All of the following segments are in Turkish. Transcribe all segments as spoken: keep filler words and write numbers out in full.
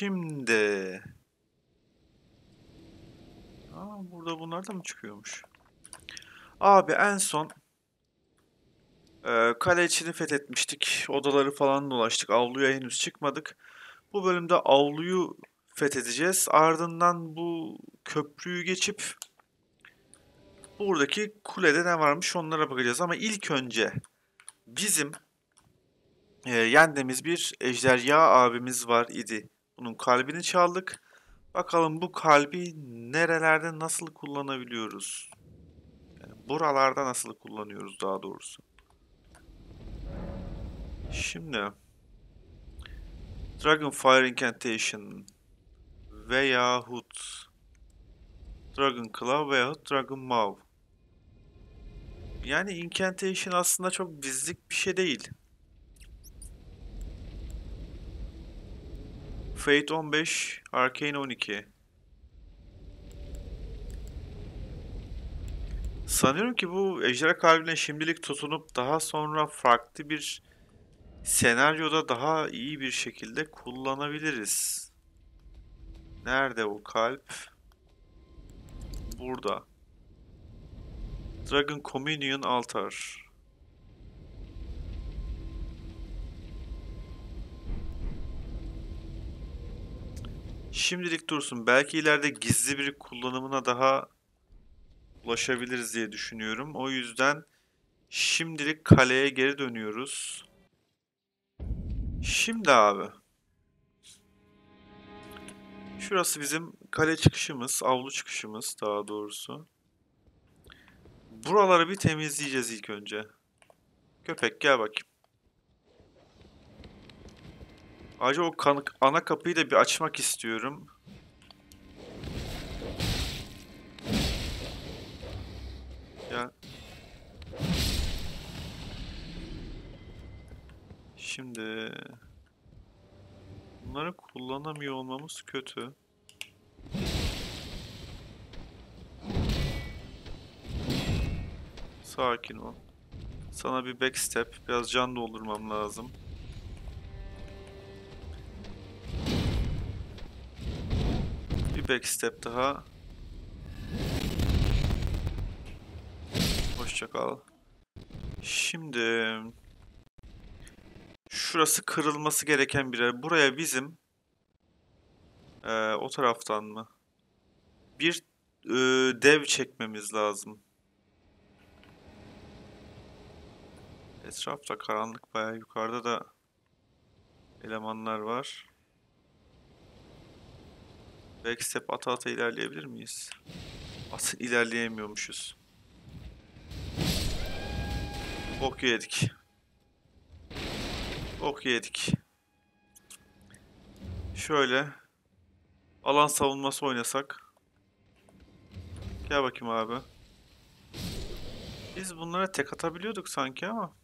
Şimdi... Aa, burada bunlar da mı çıkıyormuş? Abi en son e, kale içini fethetmiştik. Odaları falan dolaştık. Avluya henüz çıkmadık. Bu bölümde avluyu fethedeceğiz. Ardından bu köprüyü geçip buradaki kulede ne varmış onlara bakacağız. Ama ilk önce bizim e, yendiğimiz bir ejderha abimiz var idi. Bunun kalbini çaldık. Bakalım bu kalbi nerelerde nasıl kullanabiliyoruz? Yani buralarda nasıl kullanıyoruz daha doğrusu. Şimdi Dragonfire Incantation veyahut Dragon Claw veyahut Dragon Maw. Yani Incantation aslında çok bizlik bir şey değil. Fate on beş, Arcane on iki. Sanıyorum ki bu ejderha kalbine şimdilik tutunup daha sonra farklı bir senaryoda daha iyi bir şekilde kullanabiliriz. Nerede o kalp? Burada. Dragon Communion Altar. Şimdilik dursun. Belki ileride gizli bir kullanımına daha ulaşabiliriz diye düşünüyorum. O yüzden şimdilik kaleye geri dönüyoruz. Şimdi abi. Şurası bizim kale çıkışımız, avlu çıkışımız daha doğrusu. Buraları bir temizleyeceğiz ilk önce. Köpek gel bakayım. Ayrıca o kan ana kapıyı da bir açmak istiyorum. Gel. Şimdi bunları kullanamıyor olmamız kötü. Sakin ol. Sana bir backstep, biraz can doldurmam lazım. Bir backstep daha. Hoşça kal. Şimdi şurası kırılması gereken bir yer. Buraya bizim ee, o taraftan mı? Bir e, dev çekmemiz lazım. Etrafta karanlık, bayağı yukarıda da elemanlar var. Backstep ata ata ilerleyebilir miyiz? At ilerleyemiyormuşuz. Bok yedik. Bok yedik. Şöyle alan savunması oynasak. Gel bakayım abi. Biz bunlara tek atabiliyorduk sanki ama.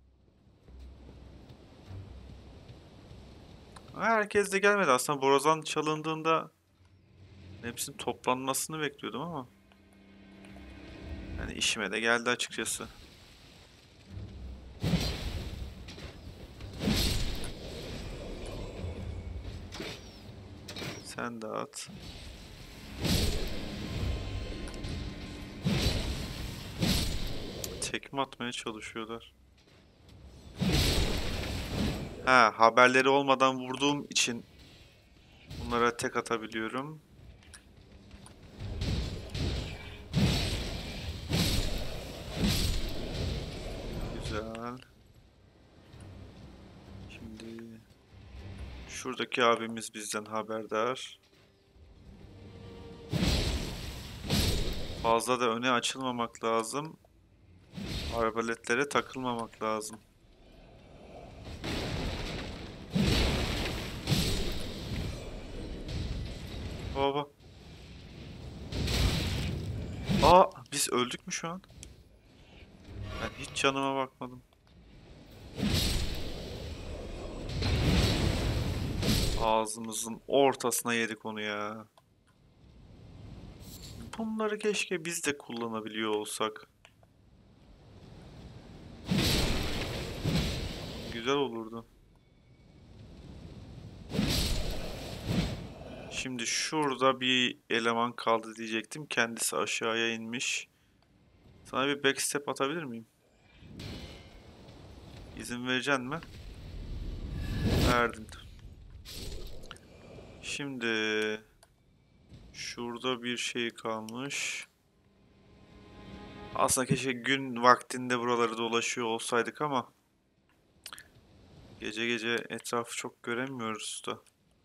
Herkes de gelmedi. Aslında borazan çalındığında hepsinin toplanmasını bekliyordum ama. Yani işime de geldi açıkçası. Sen de at. Tekme atmaya çalışıyorlar. Ha, haberleri olmadan vurduğum için bunlara tek atabiliyorum. Güzel. Şimdi şuradaki abimiz bizden haberdar. Fazla da öne açılmamak lazım. Arbaletlere takılmamak lazım. Baba. Aa, biz öldük mü şu an? Ben hiç canıma bakmadım. Ağzımızın ortasına yedik onu ya. Bunları keşke biz de kullanabiliyor olsak. Güzel olurdu. Şimdi şurada bir eleman kaldı diyecektim. Kendisi aşağıya inmiş. Sana bir backstep atabilir miyim? İzin vereceksin mi? Verdin. Şimdi şurada bir şey kalmış. Aslında keşke gün vaktinde buraları dolaşıyor olsaydık ama gece gece etrafı çok göremiyoruz da.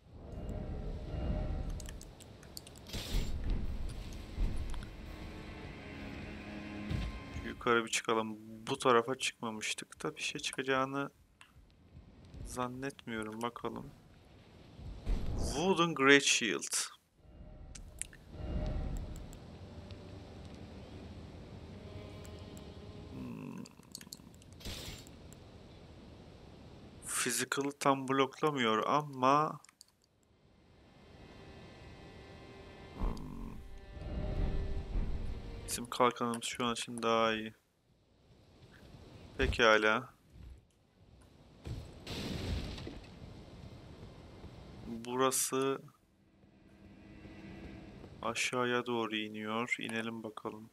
Yukarı bir çıkalım. Bu tarafa çıkmamıştık da bir şey çıkacağını zannetmiyorum. Bakalım. Wooden Great Shield. Hmm. Physical'ı tam bloklamıyor ama hmm, bizim kalkanımız şu an için daha iyi. Pekala. Burası aşağıya doğru iniyor. İnelim bakalım.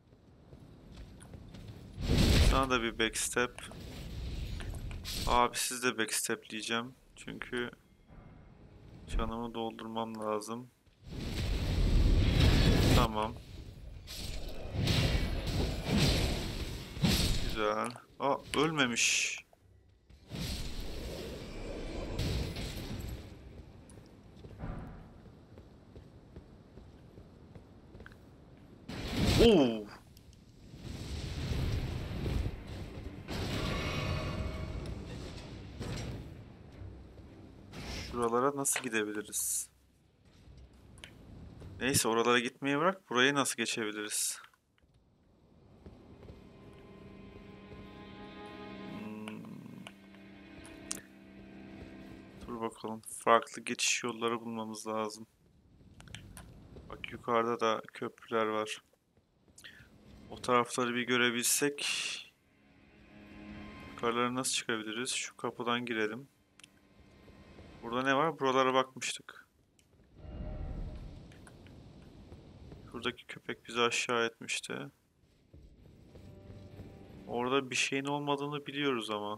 Sana da bir backstep. Abi siz de backstepleyeceğim. Çünkü canımı doldurmam lazım. Tamam. Güzel. Aa, ölmemiş. Oo. Şuralara nasıl gidebiliriz? Neyse oralara gitmeyi bırak. Burayı nasıl geçebiliriz? Hmm, dur bakalım. Farklı geçiş yolları bulmamız lazım. Bak yukarıda da köprüler var. O tarafları bir görebilsek. Yukarılara nasıl çıkabiliriz? Şu kapıdan girelim. Burada ne var? Buralara bakmıştık. Buradaki köpek bizi aşağı etmişti. Orada bir şeyin olmadığını biliyoruz ama.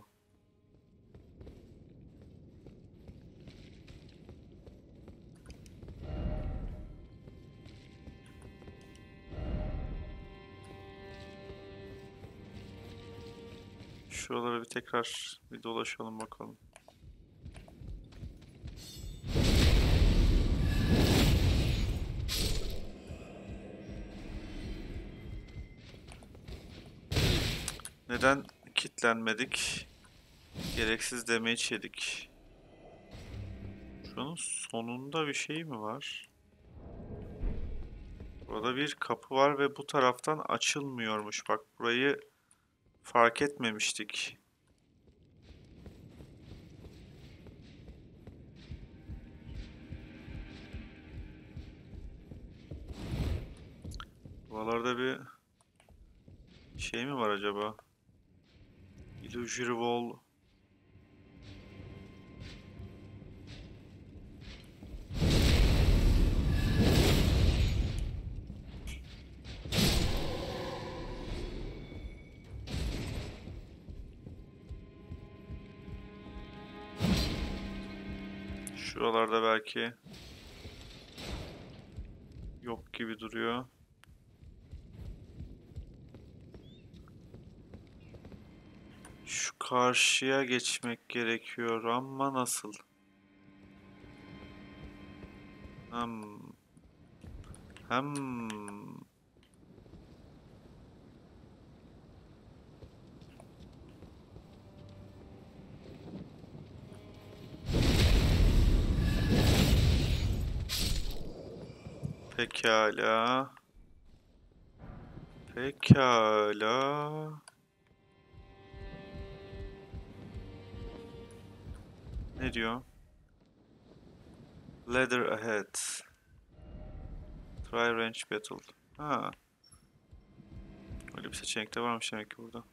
Şuralara bir tekrar bir dolaşalım bakalım. Neden kilitlenmedik? Gereksiz damage yedik. Şunun sonunda bir şey mi var? Burada bir kapı var ve bu taraftan açılmıyormuş. Bak burayı fark etmemiştik. Buralarda bir şey mi var acaba? Illusory Wall. Şuralarda belki yok gibi duruyor. Şu karşıya geçmek gerekiyor ama nasıl? Hmm. Hmm. Pekala. Pekala. Ne diyor? Ladder ahead. Try range battle. Ha. Öyle bir seçenek de varmış demek ki burada.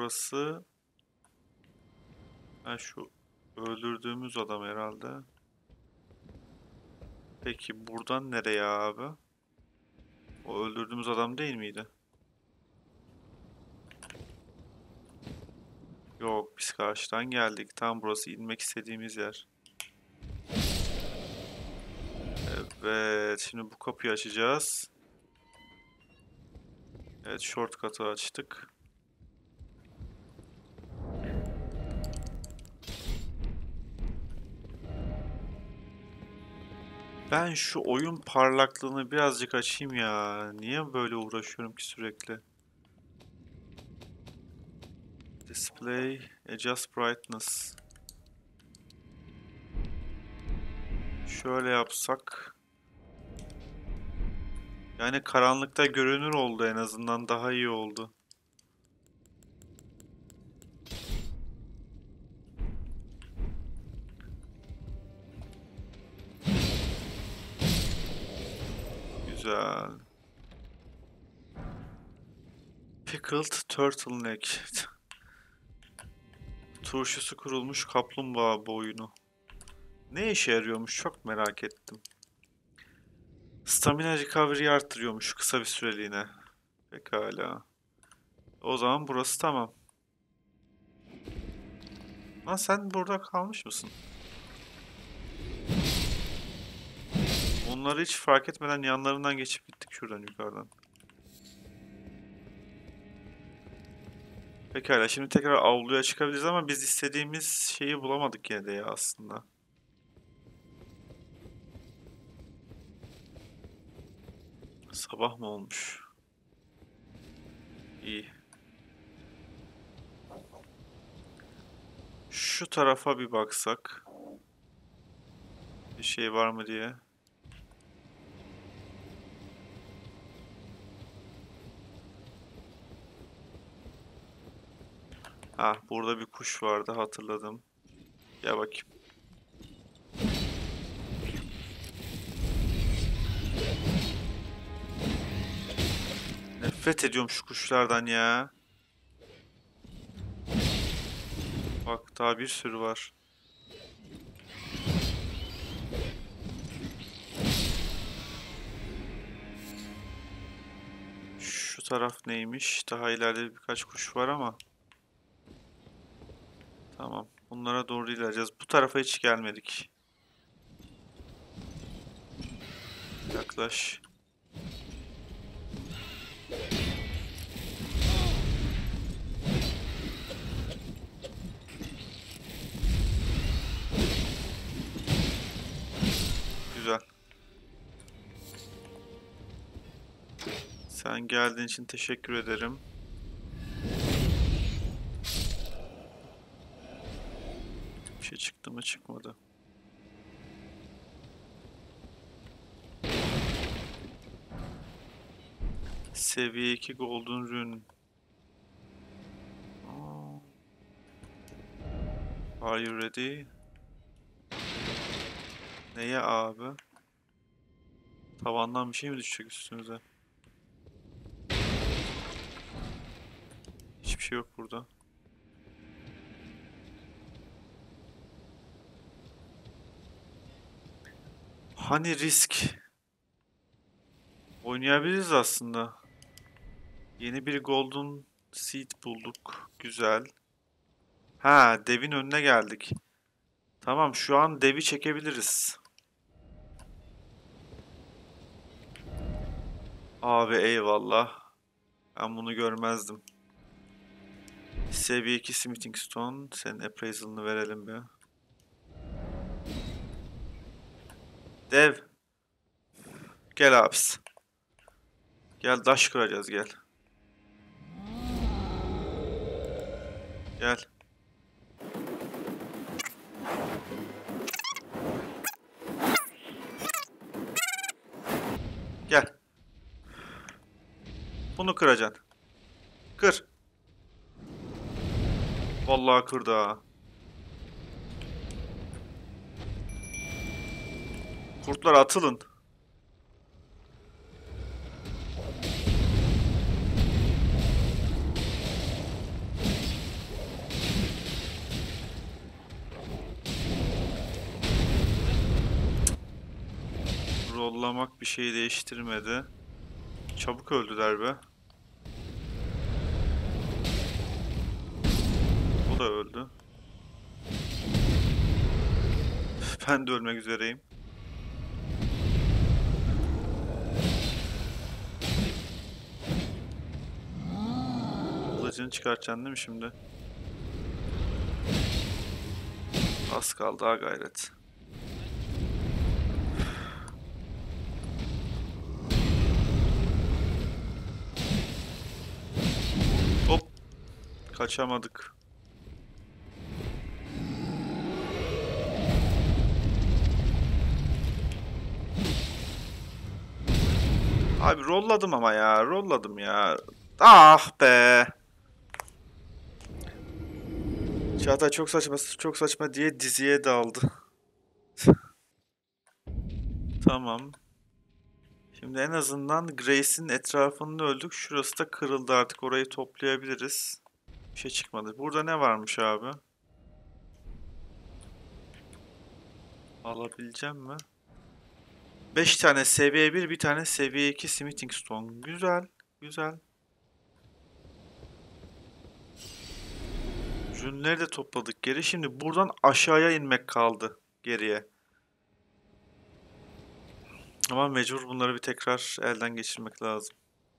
burası. Ha, şu öldürdüğümüz adam herhalde. Peki buradan nereye abi? O öldürdüğümüz adam değil miydi? Yok, biz karşıdan geldik. Tam burası inmek istediğimiz yer. Evet, şimdi bu kapıyı açacağız. Evet, shortcut'ı açtık. Ben şu oyun parlaklığını birazcık açayım ya. Niye böyle uğraşıyorum ki sürekli? Display, adjust brightness. Şöyle yapsak. Yani karanlıkta görünür oldu, en azından daha iyi oldu. Güzel. Pickled turtleneck. Turşusu kurulmuş kaplumbağa boyunu. Ne işe yarıyormuş, çok merak ettim. Stamina recovery'i arttırıyormuş kısa bir süreliğine. Pekala. O zaman burası tamam. Lan sen burada kalmış mısın? Onları hiç fark etmeden yanlarından geçip gittik şuradan yukarıdan. Pekala, şimdi tekrar avluya çıkabiliriz ama biz istediğimiz şeyi bulamadık yine de ya aslında. Sabah mı olmuş? İyi. Şu tarafa bir baksak. Bir şey var mı diye. Ha, burada bir kuş vardı, hatırladım. Gel bakayım. Nefret ediyorum şu kuşlardan ya. Bak, daha bir sürü var. Şu taraf neymiş? Daha ileride birkaç kuş var ama. Tamam. Bunlara doğru ilerleyeceğiz. Bu tarafa hiç gelmedik. Yaklaş. Güzel. Sen geldiğin için teşekkür ederim. Bir şey çıktı mı, çıkmadı. Seviye iki Golden Rune. Aa. Are you ready? Neye abi? Tavandan bir şey mi düşecek üstünüze? Hiçbir şey yok burada. Hani risk? Oynayabiliriz aslında. Yeni bir Golden Seed bulduk. Güzel. Ha, devin önüne geldik. Tamam, şu an devi çekebiliriz. Abi eyvallah. Ben bunu görmezdim. Seviye iki Smithing Stone. Senin appraisal'ını verelim bir. Dev. Gel abis. Gel, taş kıracağız, gel. Gel. Gel. Bunu kıracaksın. Kır. Vallahi kırdı ha. Kurtlar atılın. Yollamak bir şey değiştirmedi. Çabuk öldüler be. O da öldü. Ben de ölmek üzereyim. Kılıcını çıkartacaksın değil mi şimdi? Az kaldı ha gayret. Hop. Kaçamadık. Abi rolladım ama ya. Rolladım ya. Ah be. Çağatay çok saçma çok saçma diye diziye daldı. Tamam. Şimdi en azından Grace'in etrafını öldük. Şurası da kırıldı artık. Orayı toplayabiliriz. Bir şey çıkmadı. Burada ne varmış abi? Alabileceğim mi? beş tane seviye bir, bir tane seviye iki Smithing Stone. Güzel. Güzel. Rünleri de topladık geri. Şimdi buradan aşağıya inmek kaldı geriye. Ama mecbur bunları bir tekrar elden geçirmek lazım.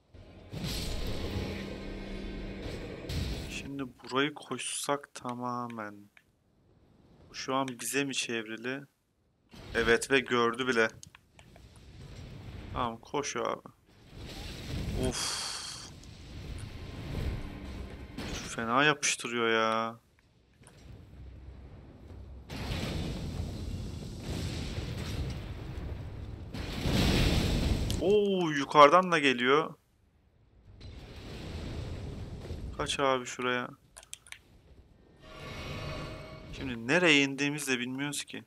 Şimdi burayı koşsak tamamen. Şu an bize mi çevrili? Evet ve gördü bile. Tamam koş abi. Of. Fena yapıştırıyor ya. Oo yukarıdan da geliyor. Kaç abi şuraya. Şimdi nereye indiğimizi de bilmiyoruz ki.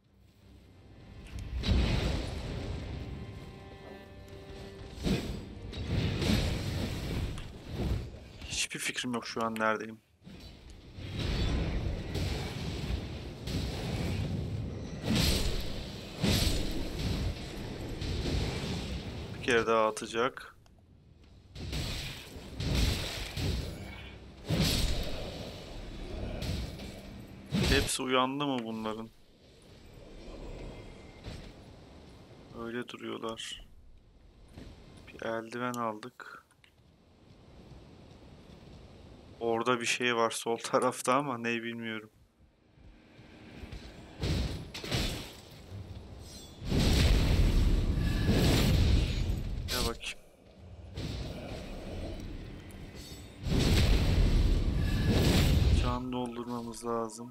Hiçbir fikrim yok şu an neredeyim. Bir kere daha atacak. Hepsi uyandı mı bunların? Öyle duruyorlar. Bir eldiven aldık. Orada bir şey var sol tarafta ama neyi bilmiyorum. Ya bakayım. Can doldurmamız lazım.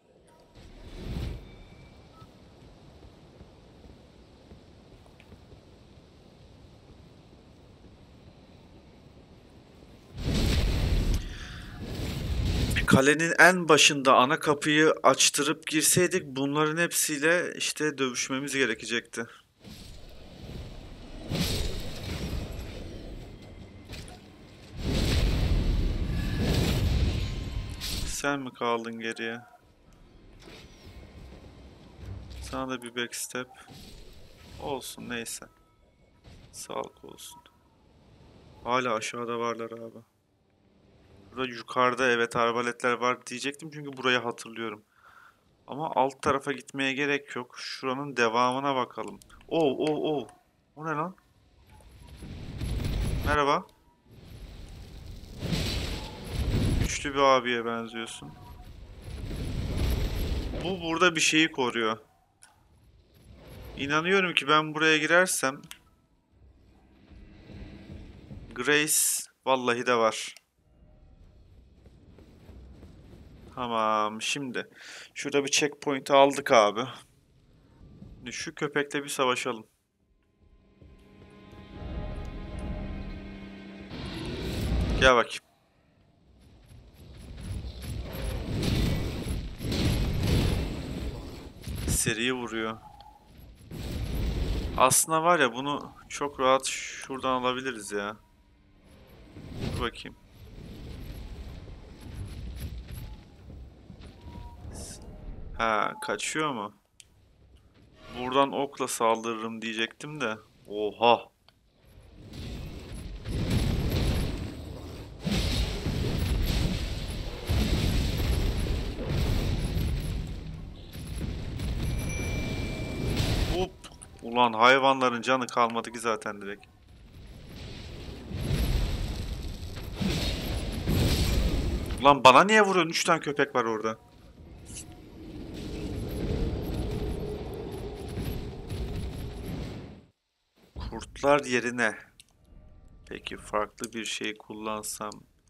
Kalenin en başında ana kapıyı açtırıp girseydik bunların hepsiyle işte dövüşmemiz gerekecekti. Sen mi kaldın geriye? Sana da bir backstep. Olsun neyse. Sağlık olsun. Hala aşağıda varlar abi. Burada yukarıda evet arbaletler var diyecektim çünkü burayı hatırlıyorum. Ama alt tarafa gitmeye gerek yok. Şuranın devamına bakalım. Oo oo oo. O ne lan? Merhaba. Güçlü bir abiye benziyorsun. Bu burada bir şeyi koruyor. İnanıyorum ki ben buraya girersem Grace vallahi de var. Tamam şimdi şurada bir checkpoint aldık abi. Şu köpekle bir savaşalım. Gel bakayım. Seri vuruyor. Aslında var ya bunu çok rahat şuradan alabiliriz ya. Dur bakayım. Ha kaçıyor mu? Buradan okla saldırırım diyecektim de. Oha. Hop. Ulan hayvanların canı kalmadı ki zaten direkt. Ulan bana niye vuruyorsun? Üç tane köpek var orada. Kurtlar yerine. Peki farklı bir şey kullansam.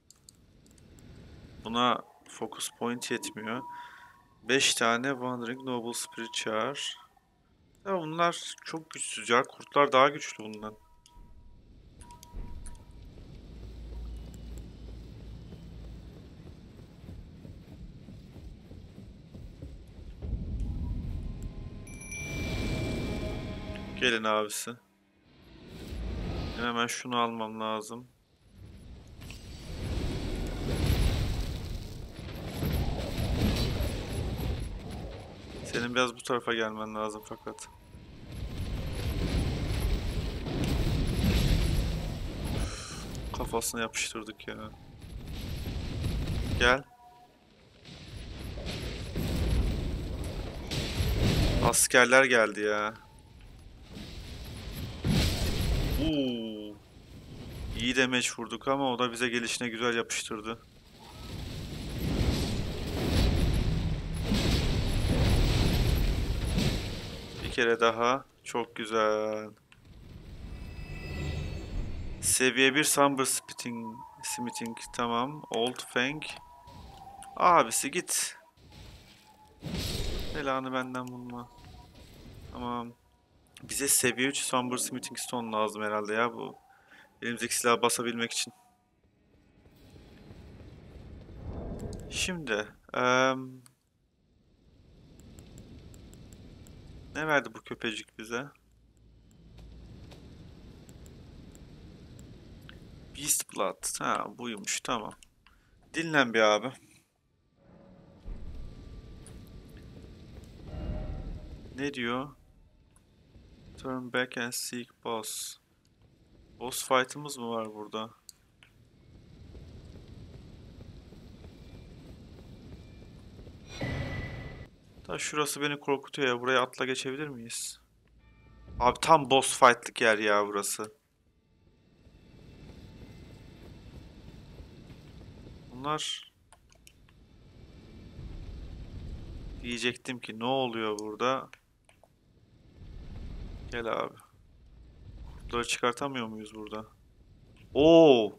Buna focus point yetmiyor. beş tane Wandering Noble Spirit çağır. Ya bunlar çok güçsüz ya. Kurtlar daha güçlü bundan. Gelin abisi. Hemen şunu almam lazım. Senin biraz bu tarafa gelmen lazım fakat. Kafasına yapıştırdık ya. Gel. Askerler geldi ya. Uuu. İyi demeç vurduk ama o da bize gelişine güzel yapıştırdı. Bir kere daha. Çok güzel. Seviye bir Somber Smithing. Smithing tamam. Old Fang. Abisi git. Belanı benden bulma. Tamam. Bize seviye üç Somber Smithing Stone lazım herhalde ya bu. Elimizdeki silahı basabilmek için. Şimdi. Eee ne verdi bu köpecik bize? Beast Blood. Ha buymuş tamam. Dinlen bir abi. Ne diyor? Turn back and seek boss. Boss fight'ımız mı var burada? Ta şurası beni korkutuyor ya. Buraya atla geçebilir miyiz? Abi tam boss fight'lık yer ya burası. Bunlar... Diyecektim ki ne oluyor burada? Gel abi. Kurtları çıkartamıyor muyuz burada? Oo!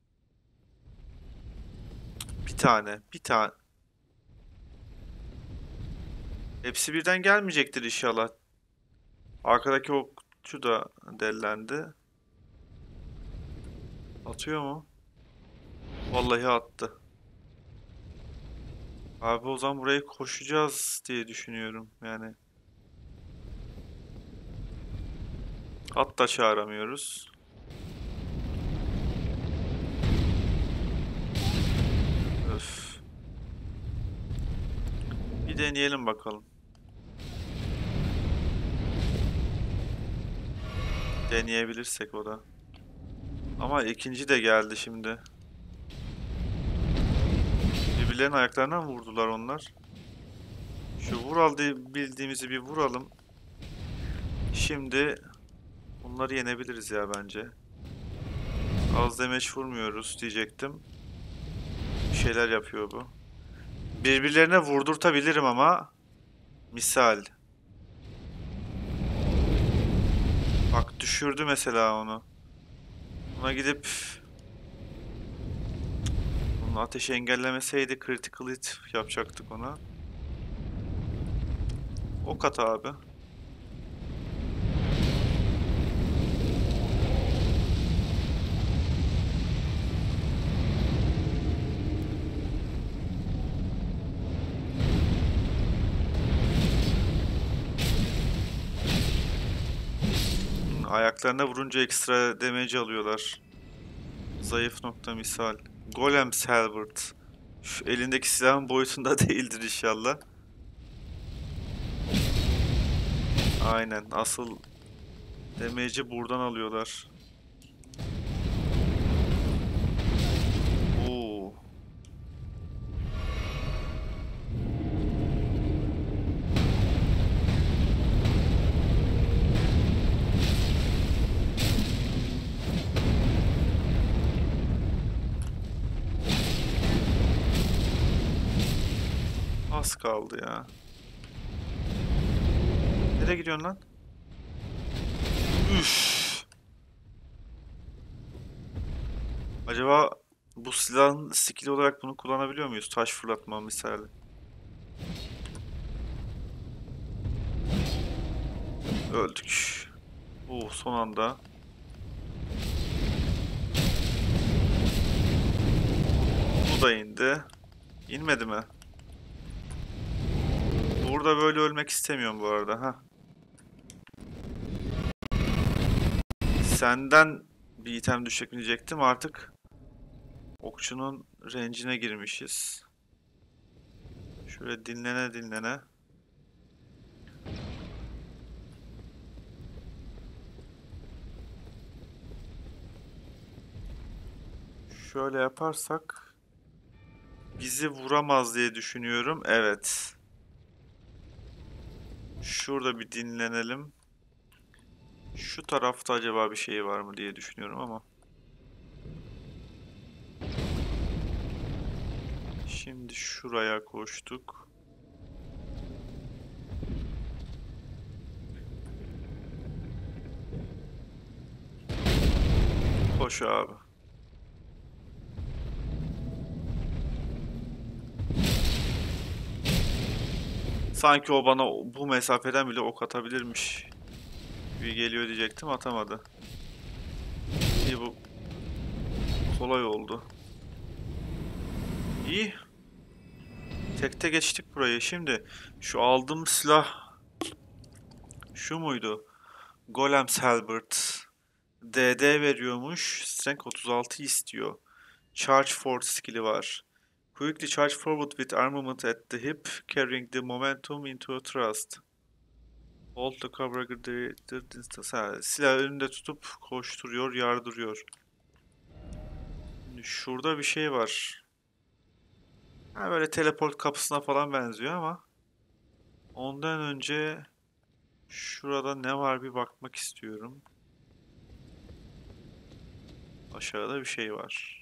Bir tane, bir tane. Hepsi birden gelmeyecektir inşallah. Arkadaki okçu da dellendi. Atıyor mu? Vallahi attı. Abi o zaman burayı koşacağız diye düşünüyorum yani. At da çağıramıyoruz. Öf. Bir deneyelim bakalım. Deneyebilirsek o da. Ama ikinci de geldi şimdi. Birbirlerinin ayaklarına mı vurdular onlar? Şu vural diye bildiğimizi bir vuralım. Şimdi bunları yenebiliriz ya bence. Az demeç vurmuyoruz diyecektim. Bir şeyler yapıyor bu. Birbirlerine vurdurtabilirim ama misal. Bak düşürdü mesela onu. Buna gidip onun ateşi engellemeseydi critical hit yapacaktık ona. Ok at abi. Ayaklarına vurunca ekstra damage alıyorlar. Zayıf nokta misal. Golem Salvert. Şu elindeki silahın boyutunda değildir inşallah. Aynen. Asıl damage'i buradan alıyorlar. Oo. Az kaldı ya. Nereye gidiyorsun lan? Üf. Acaba bu silahın skill olarak bunu kullanabiliyor muyuz? Taş fırlatma misali. Öldük. Oo, son anda. Bu da indi. İnmedi mi? Burada böyle ölmek istemiyorum bu arada. Ha. Senden bir item düşecek mi diyecektim. Artık okçunun range'ine girmişiz. Şöyle dinlene dinlene. Şöyle yaparsak bizi vuramaz diye düşünüyorum. Evet. Şurada bir dinlenelim. Şu tarafta acaba bir şey var mı diye düşünüyorum ama. Şimdi şuraya koştuk. Koş abi. Sanki o bana bu mesafeden bile ok atabilirmiş gibi geliyor diyecektim, atamadı. İyi, bu kolay oldu. İyi. Tekte geçtik burayı. Şimdi şu aldığım silah şu muydu? Golem Halberd. D D veriyormuş. Strength otuz altı istiyor. Charge forward skill'i var. Quickly charge forward with armament at the hip, carrying the momentum into a thrust. Hold the cover the, the distance. Ha, silah önünde tutup koşturuyor, yardırıyor. Şimdi şurada bir şey var. Ha, böyle teleport kapısına falan benziyor ama ondan önce şurada ne var bir bakmak istiyorum. Aşağıda bir şey var.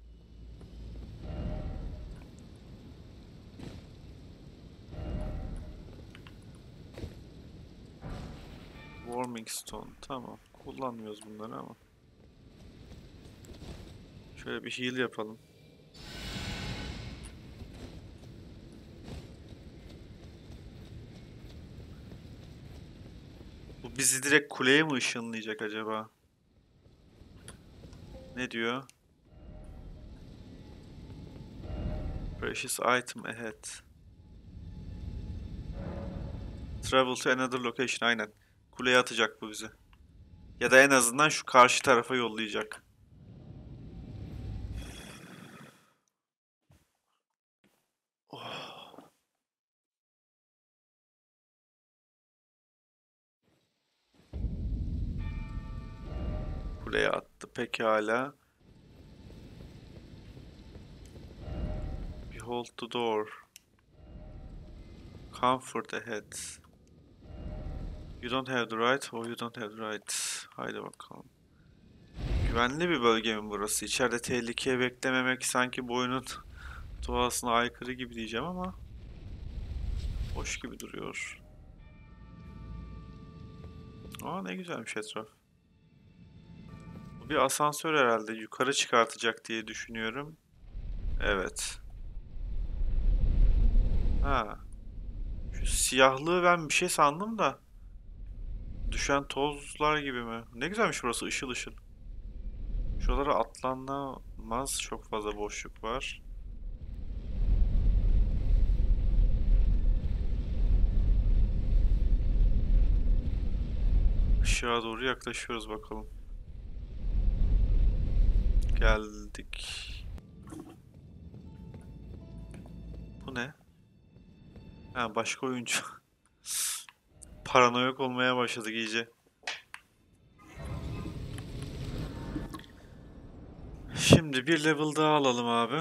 Warming Stone. Tamam. Kullanmıyoruz bunları ama. Şöyle bir heal yapalım. Bu bizi direkt kuleye mi ışınlayacak acaba? Ne diyor? Precious item ahead. Travel to another location. Aynen. Kuleye atacak bu bizi. Ya da en azından şu karşı tarafa yollayacak. Oh. Kuleye attı pekala. Behold the door. Comfort ahead. You don't have the right or you don't have the right. Haydi bakalım. Güvenli bir bölge mi burası? İçeride tehlikeye beklememek sanki bu oyunun doğasına aykırı gibi diyeceğim ama hoş gibi duruyor. Aa, ne güzelmiş etraf. Bu bir asansör herhalde. Yukarı çıkartacak diye düşünüyorum. Evet. Ha. Şu siyahlığı ben bir şey sandım da. Düşen tozlar gibi mi? Ne güzelmiş burası, ışıl ışıl. Şuralara atlanamaz. Çok fazla boşluk var. Aşağı doğru yaklaşıyoruz bakalım. Geldik. Bu ne? Ha, başka oyuncu. Paranoyak olmaya başladık iyice. Şimdi bir level daha alalım abi.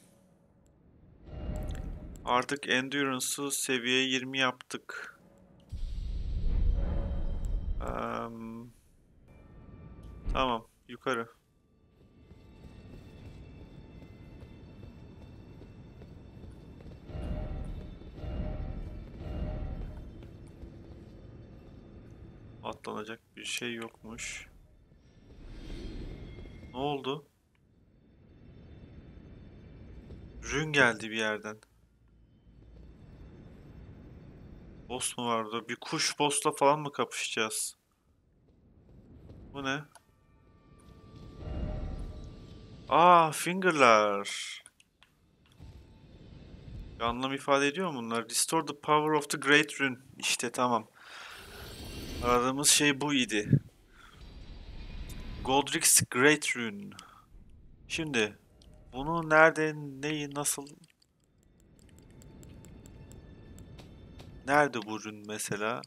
Artık Endurance'ı seviye yirmi yaptık. Um, tamam, yukarı. Atlanacak bir şey yokmuş. Ne oldu? Rün geldi bir yerden. Boss mu vardı? Bir kuş boss'la falan mı kapışacağız? Bu ne? Aa, finger'lar. Bir anlam ifade ediyor mu bunlar? Restore the power of the Great Rune. İşte tamam. Aradığımız şey bu idi. Godric's Great Rune. Şimdi bunu nerede, neyi, nasıl? Nerede bu rune mesela?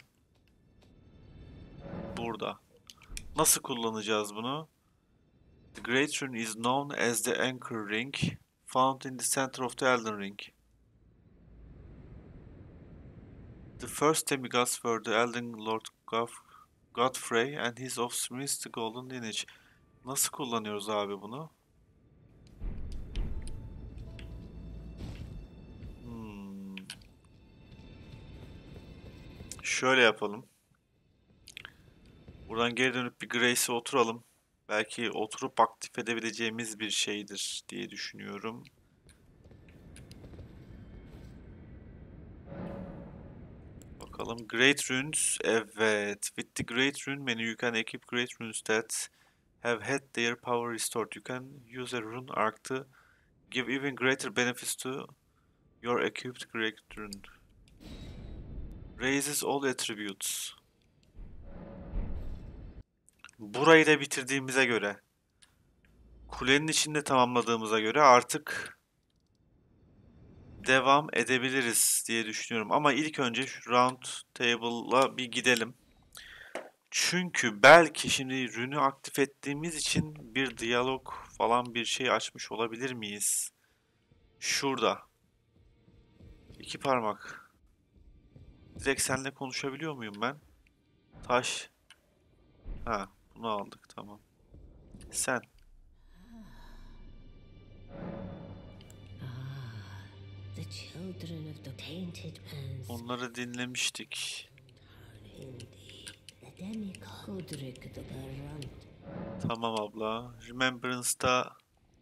Burada. Nasıl kullanacağız bunu? The Great Rune is known as the Anchor Ring, found in the center of the Elden Ring. The first demigods were the Elden Lord Gof Godfrey and his offspring the Golden Lineage. Nasıl kullanıyoruz abi bunu? Hmm. Şöyle yapalım. Buradan geri dönüp bir Grace'e oturalım. Belki oturup aktif edebileceğimiz bir şeydir diye düşünüyorum. Bakalım. Great Runes. Evet. With the Great Rune menu you can equip Great Runes that have had their power restored. You can use a rune arc to give even greater benefits to your equipped Great Rune. Raises all attributes. Burayı da bitirdiğimize göre, kulenin içinde tamamladığımıza göre artık devam edebiliriz diye düşünüyorum. Ama ilk önce şu Round Table'la bir gidelim. Çünkü belki şimdi rünü aktif ettiğimiz için bir diyalog falan bir şey açmış olabilir miyiz? Şurada. İki parmak. Direkt seninle konuşabiliyor muyum ben? Taş. Ha, bunu aldık, tamam. Sen. The children of the tainted ones. Onları dinlemiştik. The demigod the Garant. Tamam abla. Remembrance'da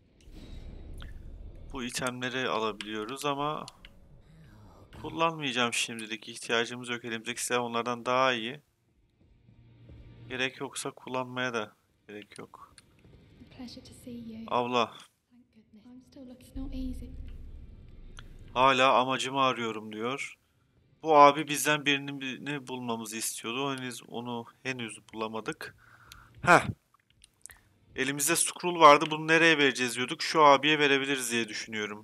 bu itemleri alabiliyoruz ama kullanmayacağım şimdilik. İhtiyacımız yok. Elimizdeki silah onlardan daha iyi. Gerek yoksa kullanmaya da gerek yok. Abla. Hala amacımı arıyorum diyor. Bu abi bizden birini bulmamızı istiyordu. Henüz onu henüz bulamadık. Heh. Elimizde scroll vardı. Bunu nereye vereceğiz diyorduk. Şu abiye verebiliriz diye düşünüyorum.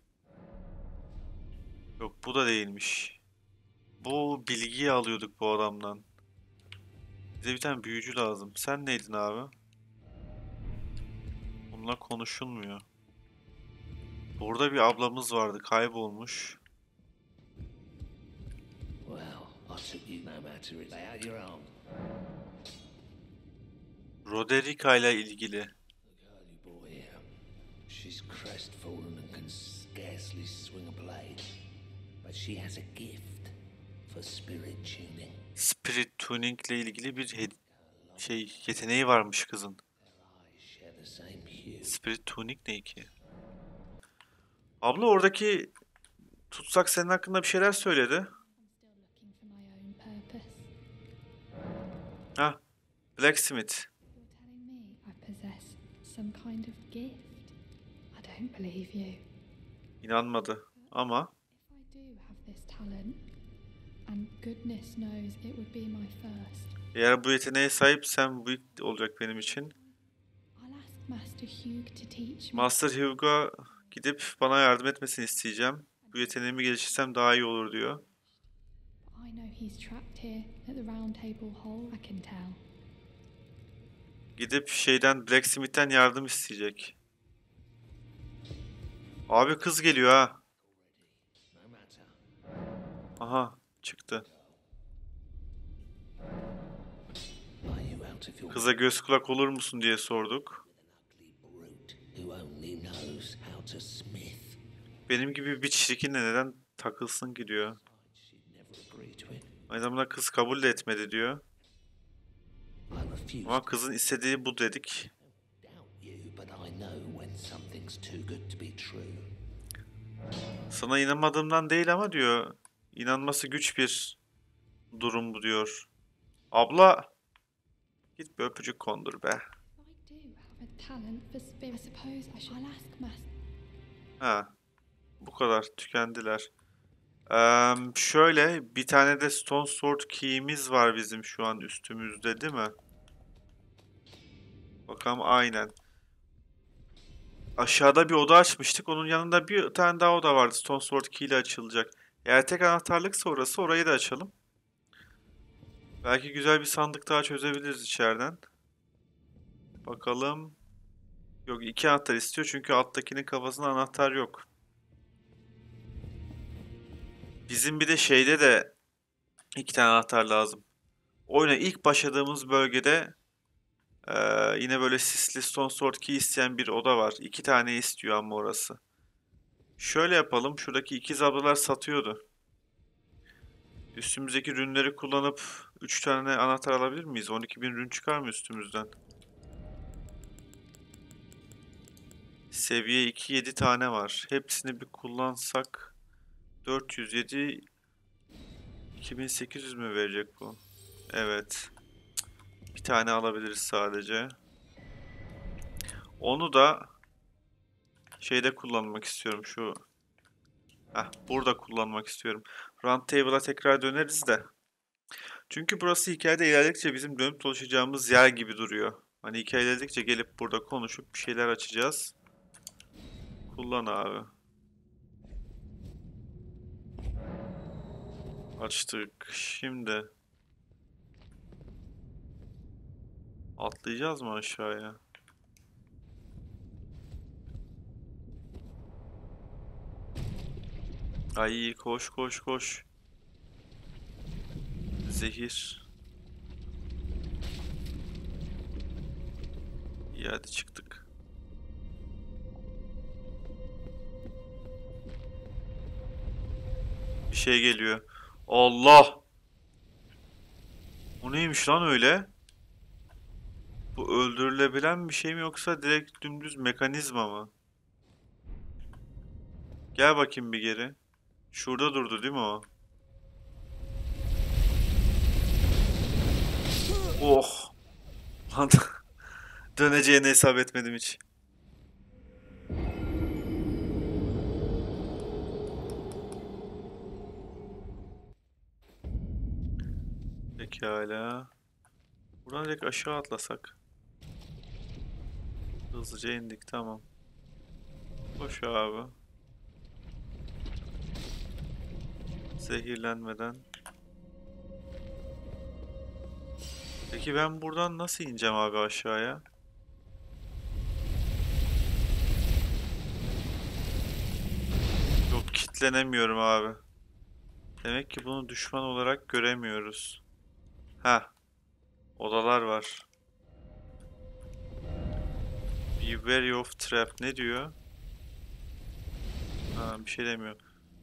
Yok, bu da değilmiş. Bu bilgiyi alıyorduk bu adamdan. Bize bir tane büyücü lazım. Sen neydin abi? Bununla konuşulmuyor. Burada bir ablamız vardı. Kaybolmuş. Roderica ile ilgili. She's crestfallen and can scarcely swing a blade, but she has a gift for spirit tuning. Spirit tuning ile ilgili bir şey yeteneği varmış kızın. Spirit tuning ne ki? Abla oradaki tutsak senin hakkında bir şeyler söyledi. Ha, Blacksmith. İnanmadı ama eğer bu yeteneğe sahipsem büyük olacak benim için. Master Hugh'a gidip bana yardım etmesini isteyeceğim. Bu yeteneğimi geliştirsem daha iyi olur diyor. At the round table hole, I can tell. Gidip şeyden, Blacksmith'ten yardım isteyecek. Abi kız geliyor ha. No matter. Aha çıktı. Are you out of your Kıza göz kulak olur musun diye sorduk. ugly brute who only knows how to smith? Benim gibi bir çirkinle neden takılsın ki diyor. She'd never agree to it. Aynı zamanda kız kabul de etmedi diyor. I refuse Ama to kızın istediği bu dedik. doubt you, but I know when something's too good to be true. Sana inanmadığımdan değil ama diyor. İnanması güç bir durum bu diyor. Abla. Git bir öpücük kondur be. I do have a talent for spirit. I suppose I should ask Master. Ha. Bu kadar. Tükendiler. Eee, şöyle bir tane de Stone Sword Key'imiz var bizim şu an üstümüzde değil mi? Bakalım aynen. Aşağıda bir oda açmıştık. Onun yanında bir tane daha oda vardı. Stone Sword Key ile açılacak. Eğer tek anahtarlıksa orası, orayı da açalım. Belki güzel bir sandık daha çözebiliriz içeriden. Bakalım. Yok, iki anahtar istiyor çünkü alttakinin kafasında anahtar yok. Bizim bir de şeyde de iki tane anahtar lazım. Oyuna ilk başladığımız bölgede eee, yine böyle sisli Stone Sword Key isteyen bir oda var. İki tane istiyor ama orası. Şöyle yapalım. Şuradaki ikiz ablalar satıyordu. Üstümüzdeki rünleri kullanıp üç tane anahtar alabilir miyiz? on iki bin rün çıkar mı üstümüzden? Seviye iki, yedi tane var. Hepsini bir kullansak dört yüz yedi, iki bin sekiz yüz mü verecek bu? Evet. Bir tane alabiliriz sadece. Onu da şeyde kullanmak istiyorum. Şu Heh, burada kullanmak istiyorum. Round Table'a tekrar döneriz de. Çünkü burası hikayede ilerledikçe bizim dönüp dolaşacağımız yer gibi duruyor. Hani hikaye ilerledikçe gelip burada konuşup bir şeyler açacağız. Kullan abi. Açtık. Şimdi atlayacağız mı aşağıya? Ay koş koş koş. Zehir. İyi hadi çıktık. Bir şey geliyor. Allah! O neymiş lan öyle? Bu öldürülebilen bir şey mi yoksa direkt dümdüz mekanizma mı? Gel bakayım bir geri. Şurada durdu değil mi o? Oh! Lan döneceğini hesap etmedim hiç. Pekala. Buradan direkt aşağı atlasak. Hızlıca indik, tamam. Koş abi. Zehirlenmeden. Peki ben buradan nasıl ineceğim abi aşağıya? Yok, kilitlenemiyorum abi. Demek ki bunu düşman olarak göremiyoruz. Ha, odalar var. Be wary of trap ne diyor? Ha, bir şey demiyor.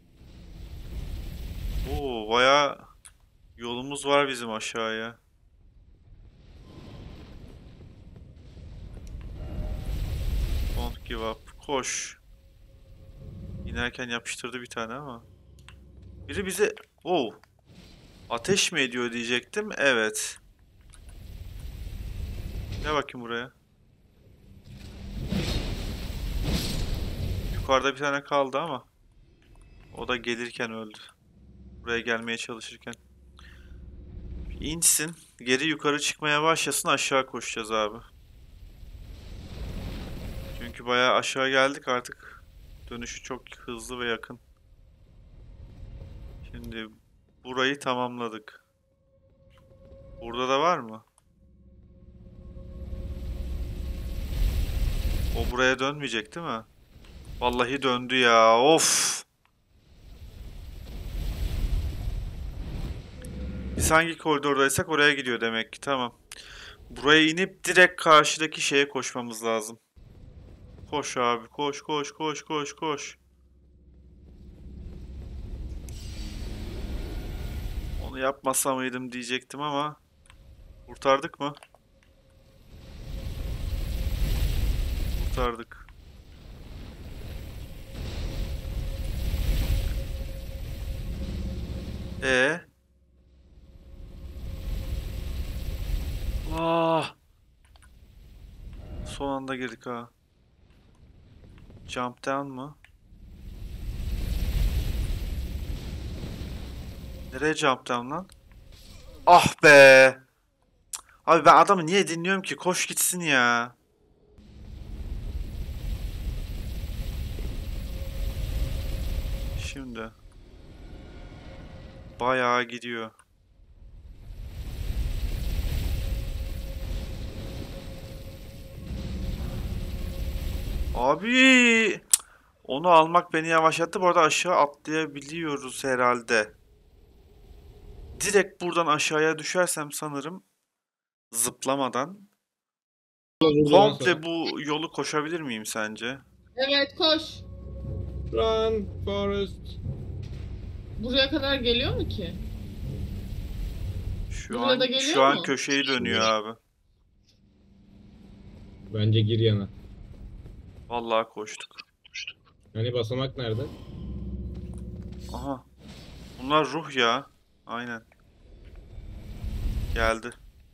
Oo, bayağı yolumuz var bizim aşağıya. Don't give up. Koş. İnerken yapıştırdı bir tane ama. Biri bize... Oo. Ateş mi ediyor diyecektim. Evet. Gel bakayım buraya. Yukarıda bir tane kaldı ama. O da gelirken öldü. Buraya gelmeye çalışırken. İnsin. Geri yukarı çıkmaya başlasın. Aşağı koşacağız abi. Çünkü bayağı aşağı geldik artık. Dönüşü çok hızlı ve yakın. Şimdi burayı tamamladık. buraya dönmeyecek değil mi? Vallahi döndü ya. Of. Biz hangi koridordaysak oraya gidiyor demek ki. Tamam. Buraya inip direkt karşıdaki şeye koşmamız lazım. Koş abi. Koş koş koş koş koş. Onu yapmasa mıydım diyecektim ama kurtardık mı? Kurtardık. E. Ah. Son anda girdik ha. Jump down mı? Nereye jump down lan? Ah be. Abi ben adamı niye dinliyorum ki? Koş gitsin ya. Şimdi. Bayağı gidiyor. Abi. Onu almak beni yavaşlattı. Bu arada aşağı atlayabiliyoruz herhalde. Direkt buradan aşağıya düşersem sanırım zıplamadan komple bu yolu koşabilir miyim sence? Evet koş. Run, Forest. Buraya kadar geliyor mu ki? Şu Buraya an da geliyor şu an mu? köşeyi dönüyor abi. Bence gir yana. Vallahi koştuk. Hani basamak nerede? Aha. Bunlar ruh ya. Aynen. Geldi.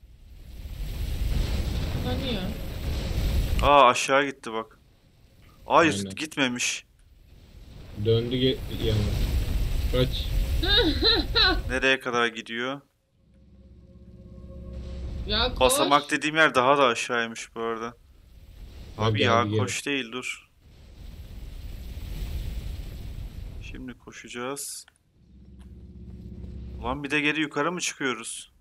Hani ya? Aa aşağı gitti bak. Hayır Aynen. gitmemiş. Döndü ge- yana. Kaç. Nereye kadar gidiyor? Ya koş. Basamak dediğim yer daha da aşağıymış bu arada. Abi Hadi, ya hadi gel. koş değil dur. Şimdi koşacağız. Ulan bir de geri yukarı mı çıkıyoruz?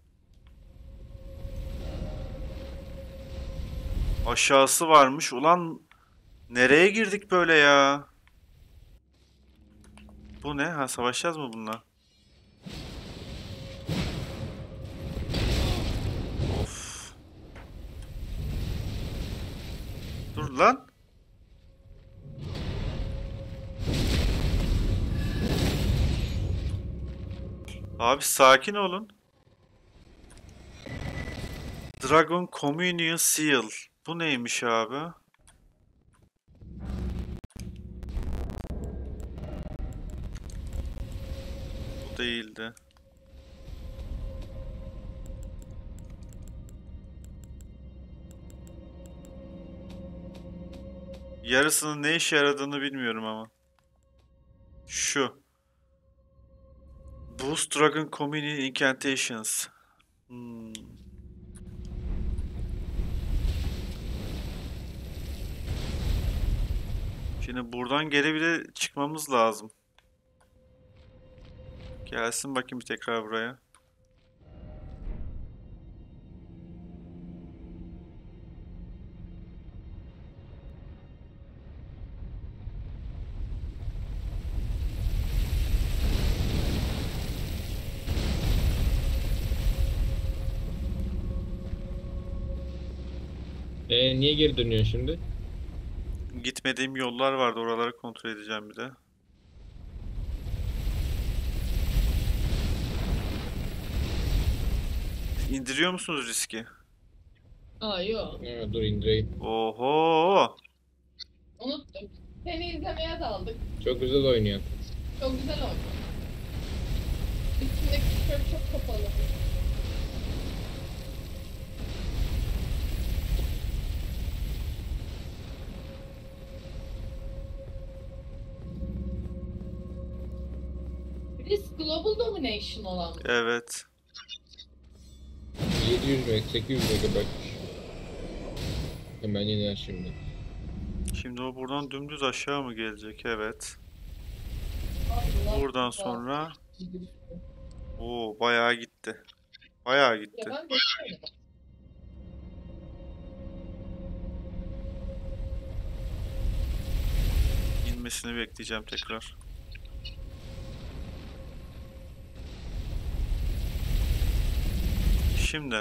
Aşağısı varmış. Ulan nereye girdik böyle ya? Bu ne? Ha savaşacağız mı bununla? Of. Dur lan. Abi sakin olun. Dragon Communion Seal. Bu neymiş abi? Bu değildi. Yarısının ne işe yaradığını bilmiyorum ama. Şu. Boost Dragon Communion Incantations. Hmm. Şimdi buradan geri bile çıkmamız lazım. Gelsin bakayım bir tekrar buraya. Ee, niye geri dönüyorsun şimdi? Gitmediğim yollar vardı. Oraları kontrol edeceğim bir de. İndiriyor musunuz riski? Aa yok. Ha, dur indireyim. Oho! Unuttuk. Seni izlemeye daldık. Çok güzel oynuyor. Çok güzel oldu. Üstündeki tişört çok kapalı. Risk Global Domination olan mı? Evet. yedi yüz meg, sekiz yüz megabaytmış. Hemen iner şimdi. Şimdi o buradan dümdüz aşağı mı gelecek? Evet. Allah Buradan Allah. sonra Oo bayağı gitti. Bayağı gitti. Ya ben de. şey- inmesini bekleyeceğim tekrar. Şimdi.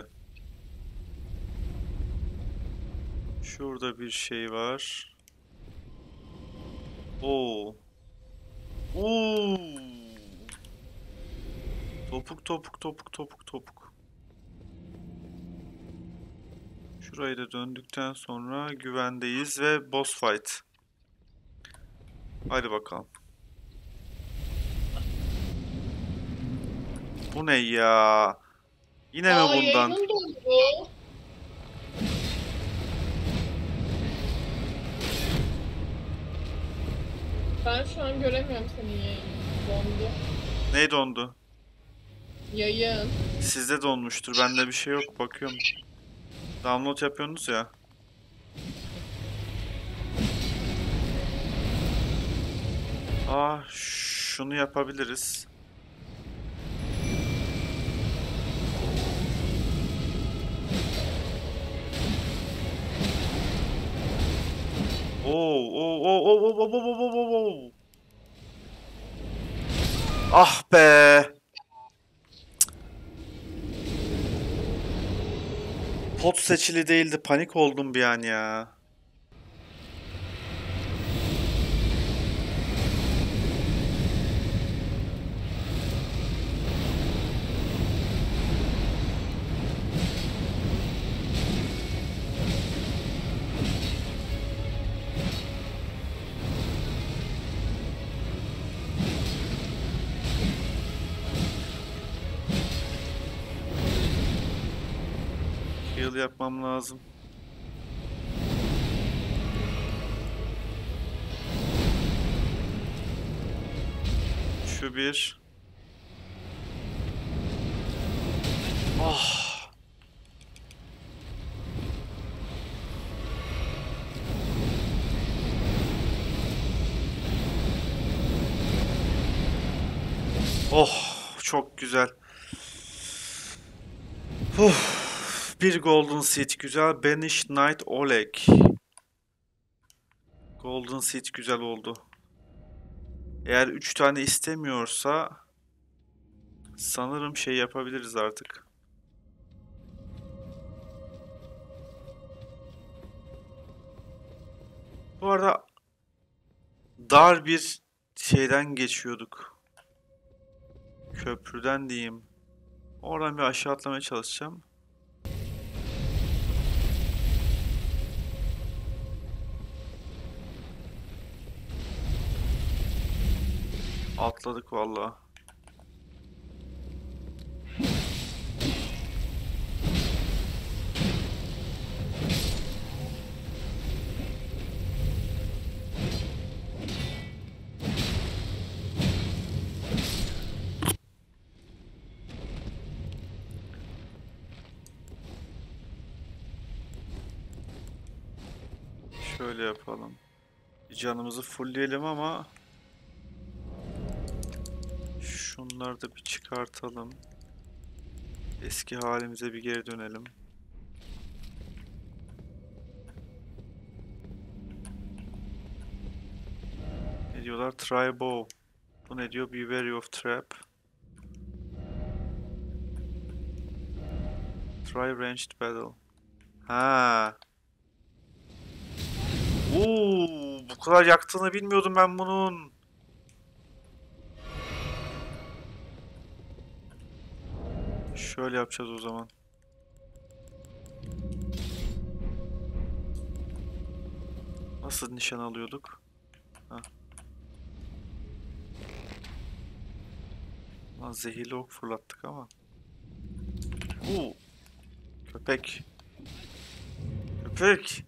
Şurada bir şey var. Oo. Oo. Topuk topuk topuk topuk topuk. Şurayı da döndükten sonra güvendeyiz ve boss fight. Hadi bakalım. Bu ne ya? Yine mi Aa, bundan? yayının dondu. Ben şu an göremiyorum senin yayını. Dondu. Ne dondu? Yayın. Sizde donmuştur. Bende bir şey yok. Bakıyorum. Download yapıyorsunuz ya. Aa, şunu yapabiliriz. Oo, oo, oo, oo, oo, oo, oo, oo, oo. Ah be. Pot seçili değildi. Panik oldum bir an ya. Heal yapmam lazım. Şu bir. Ah. Oh, çok güzel. Uf. Bir Golden Seed güzel. Banished Knight Oleg. Golden Seed güzel oldu. Eğer üç tane istemiyorsa sanırım şey yapabiliriz artık. Bu arada dar bir şeyden geçiyorduk. Köprüden diyeyim. Oradan bir aşağı atlamaya çalışacağım. Atladık vallahi. Şöyle yapalım. Canımızı fullleyelim ama şunları da bir çıkartalım. Eski halimize bir geri dönelim. Ne diyorlar? Try bow. Bu ne diyor? Be wary of trap. Try ranged battle. Ha. Oo, bu kadar yaktığını bilmiyordum ben bunun. Şöyle yapacağız o zaman. Nasıl nişan alıyorduk? Ha. Lan zehirli ok fırlattık ama. Oo. Köpek. Köpek.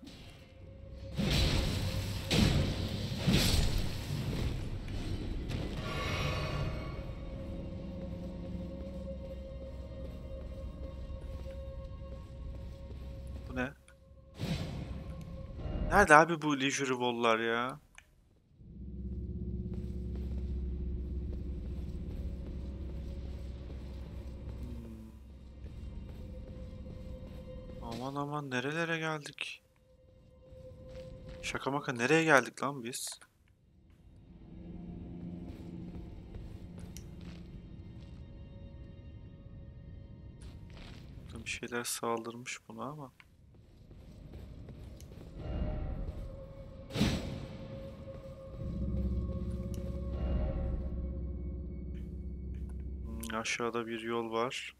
Bu ne? Nerede abi bu Leisure Wall'lar ya? Aman aman nerelere geldik? Şaka maka nereye geldik lan biz? Bir şeyler saldırmış buna ama. Hmm, aşağıda bir yol var.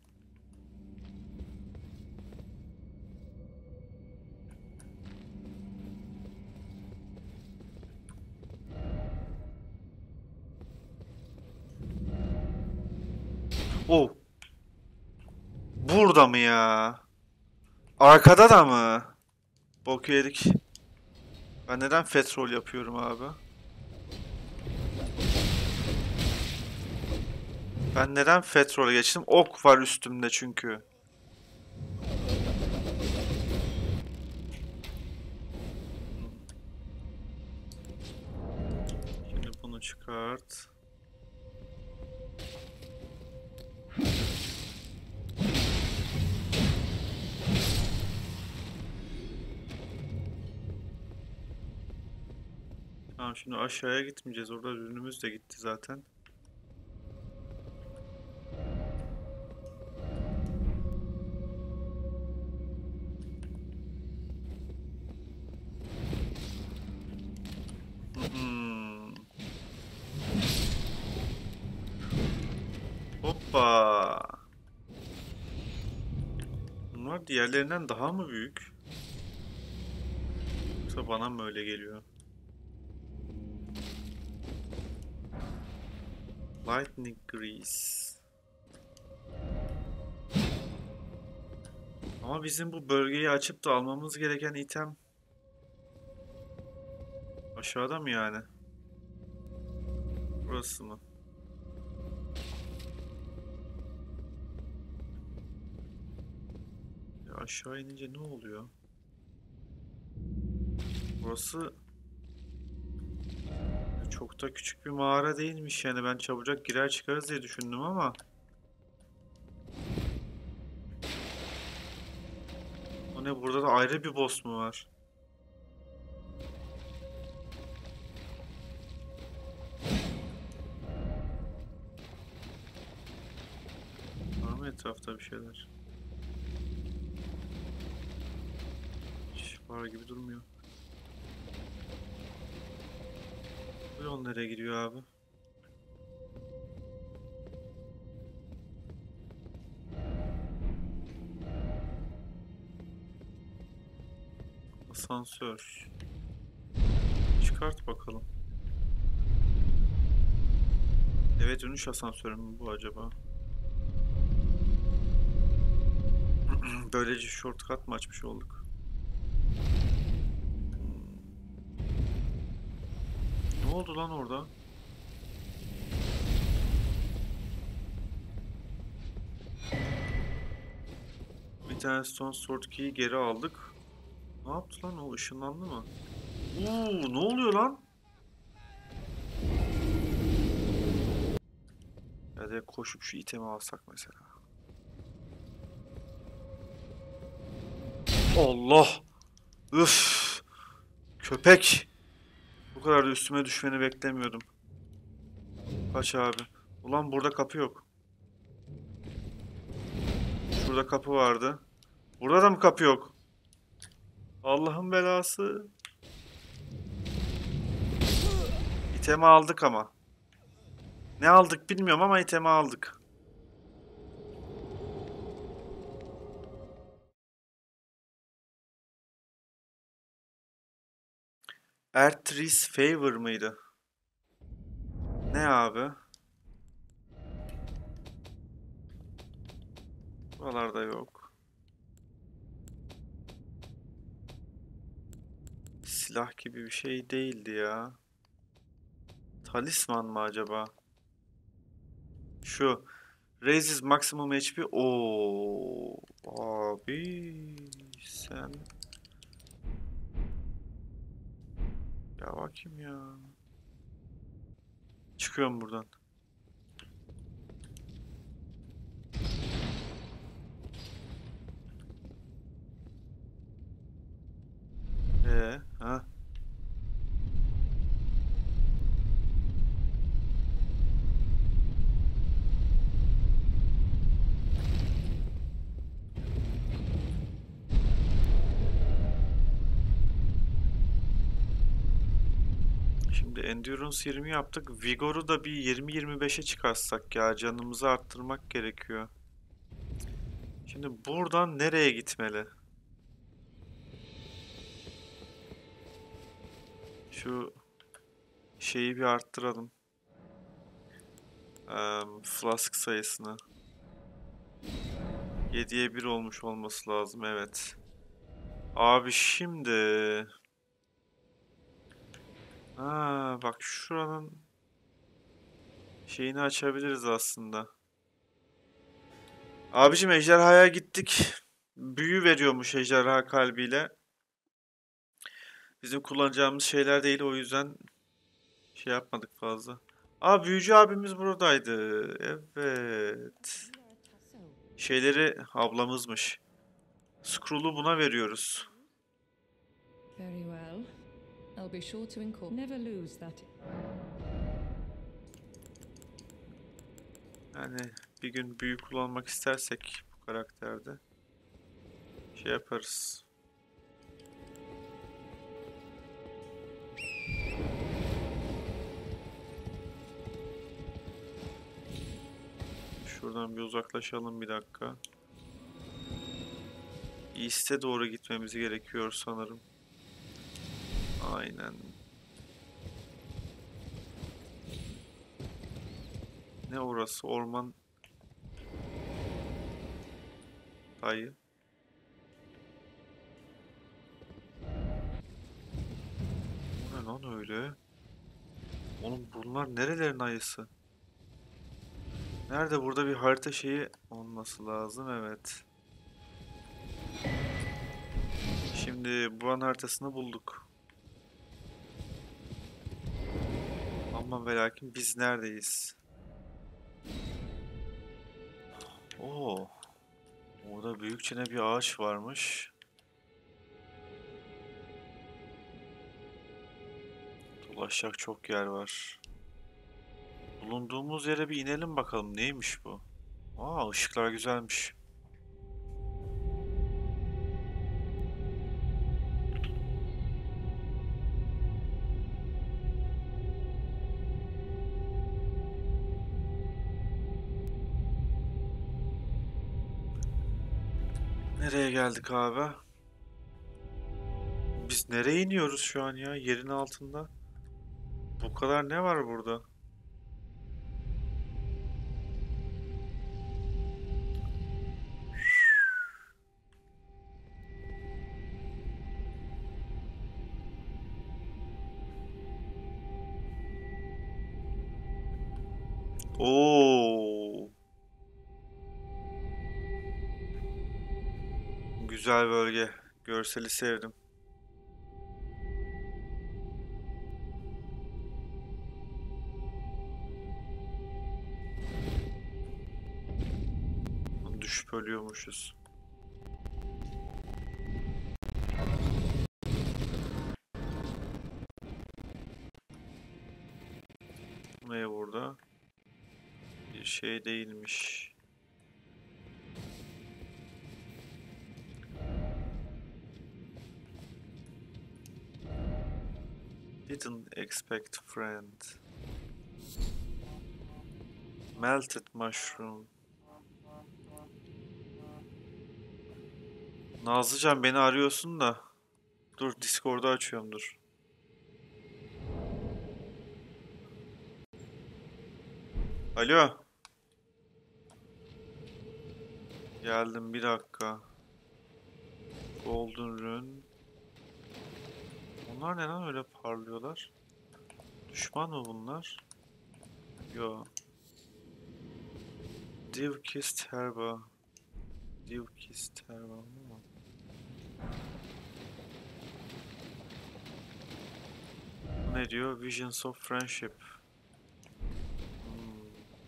Oh. Burada mı ya? Arkada da mı? Bok yedik. Ben neden petrol yapıyorum abi? Ben neden petrole geçtim? Ok var üstümde çünkü. Şimdi bunu çıkart. Tamam, şimdi aşağıya gitmeyeceğiz. Orada ürünümüz de gitti zaten. Hmm. Hoppa. Bunlar diğerlerinden daha mı büyük? Yoksa bana mı öyle geliyor? Lightning Grease. Ama bizim bu bölgeyi açıp da almamız gereken item aşağıda mı yani? Burası mı? Ya aşağı inince ne oluyor? Burası çok da küçük bir mağara değilmiş yani, ben çabucak girer çıkarız diye düşündüm ama o ne, burada da ayrı bir boss mu var? Var mı etrafta bir şeyler? Hiç var gibi durmuyor. Bu yol nereye gidiyor abi? Asansör. Çıkart bakalım. Eve dönüş asansörü mü bu acaba? Böylece shortcut mı açmış olduk? Ne oldu lan orada? Bir tane Stone Sword Key'i geri aldık. Ne yaptı lan o? Işınlandı mı? Oo, ne oluyor lan? Ya da koşup şu itemi alsak mesela. Allah! Üf! Köpek! Bu kadar da üstüme düşmeni beklemiyordum. Kaç abi. Ulan burada kapı yok. Şurada kapı vardı. Burada da mı kapı yok? Allah'ın belası. İtemi aldık ama. Ne aldık bilmiyorum ama itemi aldık. Ertris Favor mıydı? Ne abi? Buralarda yok. Silah gibi bir şey değildi ya. Talisman mı acaba? Şu. Raises maximum H P. Oo, abi sen. Ya bakayım ya. Çıkıyorum buradan. Ee, ha. Şimdi Endurance yirmi yaptık. Vigor'u da bir yirmi yirmi beşe çıkarsak ya. Canımızı arttırmak gerekiyor. Şimdi buradan nereye gitmeli? Şu şeyi bir arttıralım. Em, flask sayısını. yediye bir olmuş olması lazım. Evet. Abi şimdi... Ha, bak şuranın şeyini açabiliriz aslında. Abicim ejderhaya gittik. Büyü veriyormuş ejderha kalbiyle. Bizim kullanacağımız şeyler değil, o yüzden şey yapmadık fazla. Aa, büyücü abimiz buradaydı. Evet. Şeyleri ablamızmış. Scroll'u buna veriyoruz. Very well. I'll be sure to incorporate. Never lose that. Yani bir gün büyü kullanmak istersek bu karakterde şey yaparız. Şuradan bir uzaklaşalım bir dakika. East'e doğru gitmemiz gerekiyor sanırım. Aynen. Ne orası? Orman. Dayı. Bu ne lan öyle? Oğlum bunlar nerelerin ayısı? Nerede? Burada bir harita şeyi olması lazım. Evet. Şimdi buranın haritasını bulduk. Ama ve lakin biz neredeyiz? Oo. Orada büyükçe bir ağaç varmış. Dolaşacak çok yer var. Bulunduğumuz yere bir inelim bakalım. Neymiş bu? Aa, ışıklar güzelmiş. Nereye geldik abi? Biz nereye iniyoruz şu an ya? Yerin altında. Bu kadar ne var burada? Oo. Güzel bölge. Görseli sevdim. Düşüp ölüyormuşuz. Bu ne burada? Bir şey değilmiş. Didn't expect friend. Melted mushroom. Nazlıcan beni arıyorsun da. Dur, Discord'u açıyorum, dur. Alo. Geldim, bir dakika. Golden Rune. Bunlar ne lan öyle parlıyorlar? Düşman mı bunlar? Yo. Divkist Herba. Divkist Herba mı? Ne diyor? Visions of Friendship. Hmm.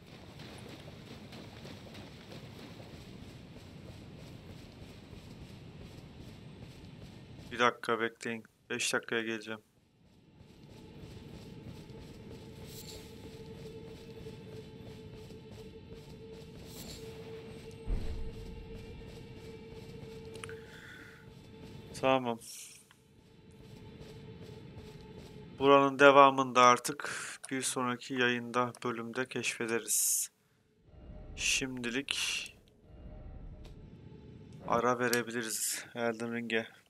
Bir dakika bekleyin. beş dakikaya geleceğim. Tamam. Buranın devamında artık bir sonraki yayında, bölümde keşfederiz. Şimdilik ara verebiliriz Elden Ring'e.